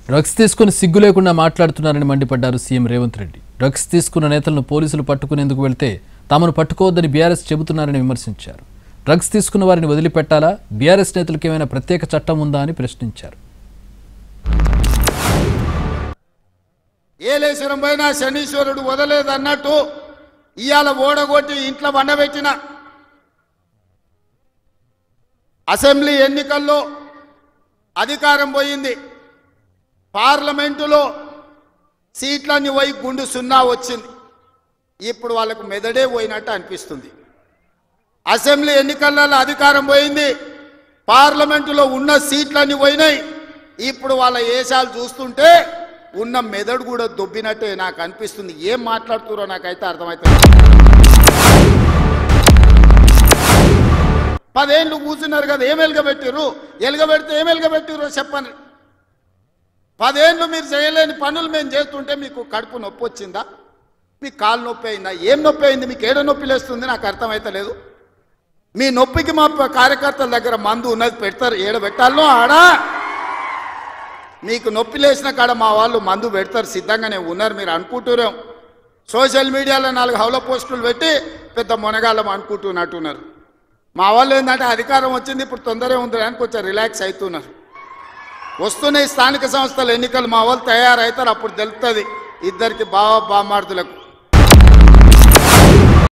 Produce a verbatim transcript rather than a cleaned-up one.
Drugs తీసుకుని సిగ్గు లేకుండా మాట్లాడుతున్నారని మండిపడ్డారు సీఎం రేవంత్ రెడ్డి. డ్రగ్స్ తీసుకున్న నేతలను పోలీసులు పట్టుకునేందుకు వెళ్తే తమను పట్టుకోవద్దని బీఆర్ఎస్ చెబుతున్నారని విమర్శించారు. డ్రగ్స్ తీసుకున్న వారిని వదిలిపెట్టాలా, బీఆర్ఎస్ నేతలకు ఏమైనా ప్రత్యేక చట్టం ఉందా అని ప్రశ్నించారు. ఏలేశ్వరం పైన శనీశ్వరుడు వదలేదన్నట్టు ఇవాళ ఓడగొట్టి ఇంట్లో వండబెట్టిన అసెంబ్లీ ఎన్నికల్లో అధికారం పోయింది. పార్లమెంటులో సీట్లన్నీ పోయి గుండు సున్నా వచ్చింది. ఇప్పుడు వాళ్ళకు మెదడే పోయినట్టు అనిపిస్తుంది. అసెంబ్లీ ఎన్నికలలో అధికారం పోయింది, పార్లమెంటులో ఉన్న సీట్లన్నీ పోయినాయి. ఇప్పుడు వాళ్ళ ఏషాలు చూస్తుంటే ఉన్న మెదడు కూడా దొబ్బినట్టే నాకు అనిపిస్తుంది. ఏం మాట్లాడుతున్నారో నాకైతే అర్థమవుతుంది. పదేళ్ళు కూర్చున్నారు కదా, ఏం ఎలుగబెట్టారు? ఎలుగబెడితే ఏం ఎలుగబెట్టారో చెప్పండి. పదేళ్ళు మీరు చేయలేని పనులు మేము చేస్తుంటే మీకు కడుపు నొప్పి వచ్చిందా? మీకు కాలు నొప్పి అయిందా? ఏం నొప్పి అయింది? మీకు ఏడ నొప్పి లేస్తుంది? నాకు అర్థమైతలేదు. మీ నొప్పికి మా కార్యకర్తల దగ్గర మందు ఉన్నది, పెడతారు. ఏడ పెట్టాలో ఆడా మీకు నొప్పి లేచిన కాడ మా వాళ్ళు మందు పెడతారు, సిద్ధంగానే ఉన్నారు. మీరు అనుకుంటున్నాం సోషల్ మీడియాలో నాలుగు హౌల పోస్టులు పెట్టి పెద్ద మొనగాళ్ళం అనుకుంటున్నట్టున్నారు. మా వాళ్ళు ఏంటంటే అధికారం వచ్చింది, ఇప్పుడు తొందరగా ఉంది అని కొంచెం రిలాక్స్ అవుతున్నారు. వస్తున్నాయి స్థానిక సంస్థల ఎన్నికలు, మా వాళ్ళు తయారవుతారు, అప్పుడు తెలుస్తుంది ఇద్దరికి బావ బామార్దులకు.